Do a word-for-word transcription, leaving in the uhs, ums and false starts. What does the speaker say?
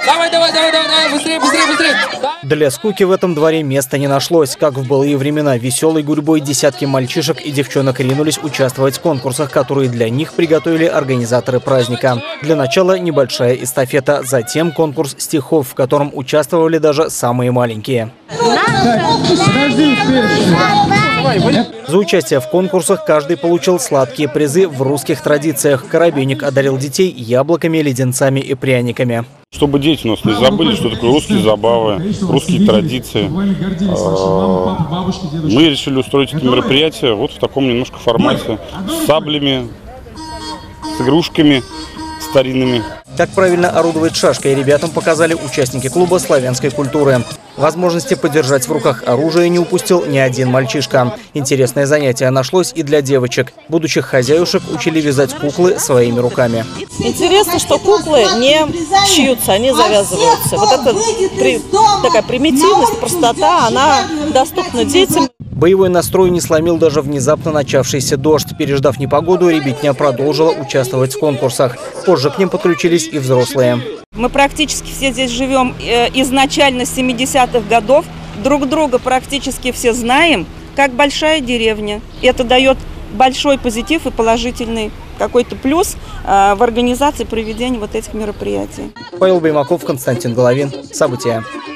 Давай, давай, давай, давай, давай, быстрее, быстрее, быстрее. Для скуки в этом дворе места не нашлось. Как в былые времена, веселой гурьбой десятки мальчишек и девчонок ринулись участвовать в конкурсах, которые для них приготовили организаторы праздника. Для начала небольшая эстафета, затем конкурс стихов, в котором участвовали даже самые маленькие. За участие в конкурсах каждый получил сладкие призы в русских традициях. Коробейник одарил детей яблоками, леденцами и пряниками. Чтобы дети у нас не забыли, что такое русские забавы, русские традиции. Мы решили устроить это мероприятие вот в таком немножко формате. С саблями, с игрушками старинными. Как правильно орудовать шашкой ребятам показали участники клуба славянской культуры. Возможности подержать в руках оружие не упустил ни один мальчишка. Интересное занятие нашлось и для девочек. Будущих хозяюшек учили вязать куклы своими руками. Интересно, что куклы не шьются, они завязываются. Вот эта при, такая примитивность, простота, она доступна детям. Боевой настрой не сломил даже внезапно начавшийся дождь. Переждав непогоду, ребятня продолжила участвовать в конкурсах. Позже к ним подключились и взрослые. Мы практически все здесь живем изначально с семидесятых годов. Друг друга практически все знаем, как большая деревня. Это дает большой позитив и положительный какой-то плюс в организации проведения вот этих мероприятий. Павел Баймаков, Константин Головин. События.